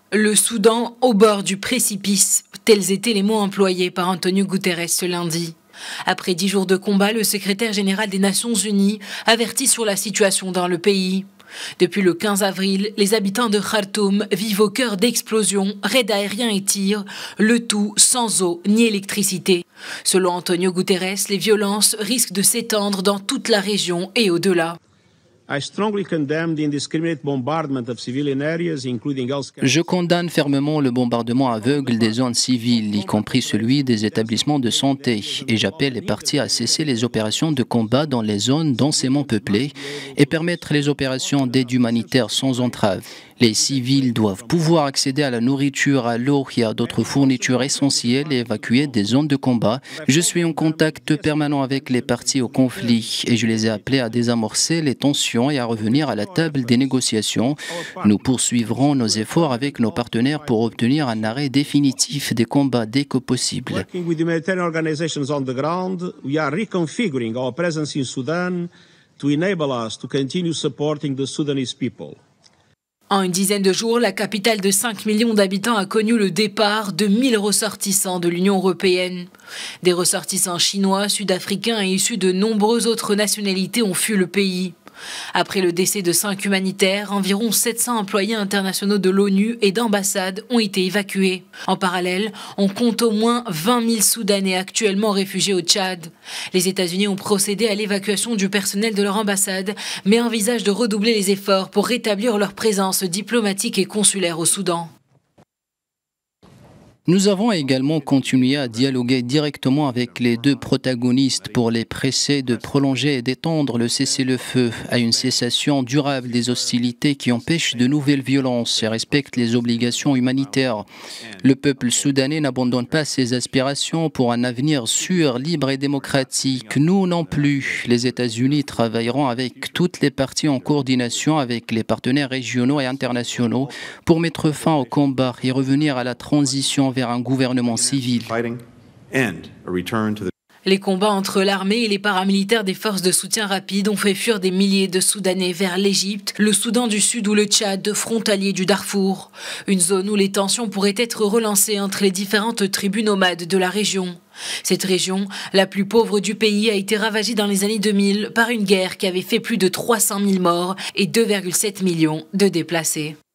Le Soudan au bord du précipice, tels étaient les mots employés par Antonio Guterres ce lundi. Après 10 jours de combat, le secrétaire général des Nations Unies avertit sur la situation dans le pays. Depuis le 15 avril, les habitants de Khartoum vivent au cœur d'explosions, raids aériens et tirs, le tout sans eau ni électricité. Selon Antonio Guterres, les violences risquent de s'étendre dans toute la région et au-delà. Je condamne fermement le bombardement aveugle des zones civiles, y compris celui des établissements de santé, et j'appelle les parties à cesser les opérations de combat dans les zones densément peuplées et permettre les opérations d'aide humanitaire sans entrave. Les civils doivent pouvoir accéder à la nourriture, à l'eau et à d'autres fournitures essentielles et évacuer des zones de combat. Je suis en contact permanent avec les parties au conflit et je les ai appelés à désamorcer les tensions et à revenir à la table des négociations. Nous poursuivrons nos efforts avec nos partenaires pour obtenir un arrêt définitif des combats dès que possible. En une dizaine de jours, la capitale de 5 millions d'habitants a connu le départ de 1000 ressortissants de l'Union européenne. Des ressortissants chinois, sud-africains et issus de nombreuses autres nationalités ont fui le pays. Après le décès de 5 humanitaires, environ 700 employés internationaux de l'ONU et d'ambassades ont été évacués. En parallèle, on compte au moins 20 000 Soudanais actuellement réfugiés au Tchad. Les États-Unis ont procédé à l'évacuation du personnel de leur ambassade, mais envisagent de redoubler les efforts pour rétablir leur présence diplomatique et consulaire au Soudan. Nous avons également continué à dialoguer directement avec les deux protagonistes pour les presser de prolonger et d'étendre le cessez-le-feu à une cessation durable des hostilités qui empêchent de nouvelles violences et respectent les obligations humanitaires. Le peuple soudanais n'abandonne pas ses aspirations pour un avenir sûr, libre et démocratique. Nous non plus. Les États-Unis travailleront avec toutes les parties en coordination avec les partenaires régionaux et internationaux pour mettre fin au combat et revenir à la transition vers un gouvernement civil. Les combats entre l'armée et les paramilitaires des forces de soutien rapide ont fait fuir des milliers de Soudanais vers l'Égypte, le Soudan du Sud ou le Tchad, frontalier du Darfour. Une zone où les tensions pourraient être relancées entre les différentes tribus nomades de la région. Cette région, la plus pauvre du pays, a été ravagée dans les années 2000 par une guerre qui avait fait plus de 300 000 morts et 2,7 millions de déplacés.